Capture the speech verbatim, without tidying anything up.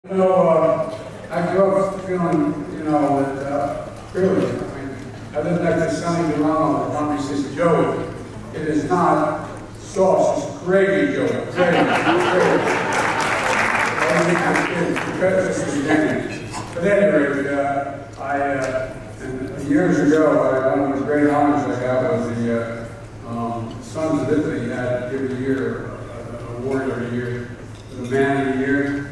You know, uh, I grew up feeling, you know, that, uh, really, I mean, I lived next to Sonny DeLano, the company says, Joey, it is not sauce, it's gravy, Joey, gravy, gravy. I think it's because this is gravy. But anyway, uh, I, uh, and years ago, I, one of the great honors I got was the uh, um, Sons of Italy had every year, uh, an award every year, the Man of the Year.